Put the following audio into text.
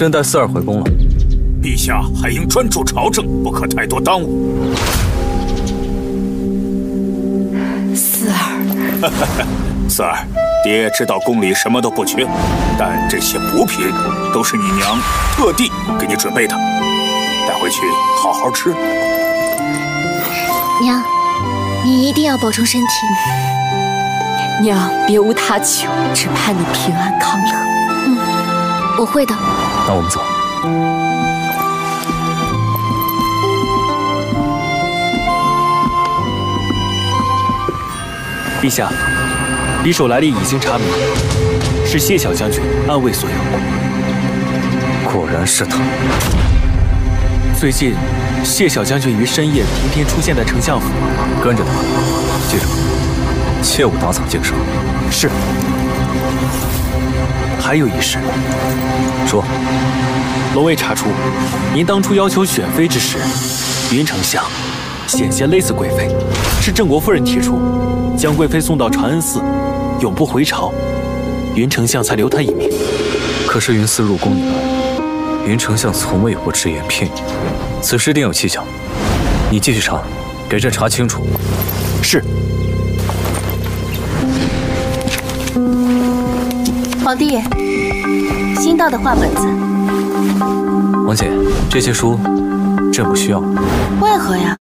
朕带四儿回宫了。 陛下还应专注朝政，不可太多耽误。 四儿， 四儿，爹知道宫里什么都不缺，但这些补品都是你娘特地给你准备的，带回去好好吃。 娘，你一定要保重身体。 娘，别无他求，只盼你平安康乐。 我会的。 那我们走。 陛下，匕首来历已经查明，是谢小将军暗卫所有。 果然是他。 最近，谢小将军于深夜频频出现在丞相府， 跟着他，记住，切勿打草惊蛇。 是。还有一事， 说， 龙卫查出，您当初要求选妃之时，云丞相险些勒死贵妃，是郑国夫人提出，将贵妃送到长安寺，永不回朝，云丞相才留她一命。 可是云寺入宫以来，云丞相从未有过只言片语，此事定有蹊跷。你继续查，给朕查清楚。 是。 皇帝，新到的画本子。 王姐，这些书朕不需要。 为何呀？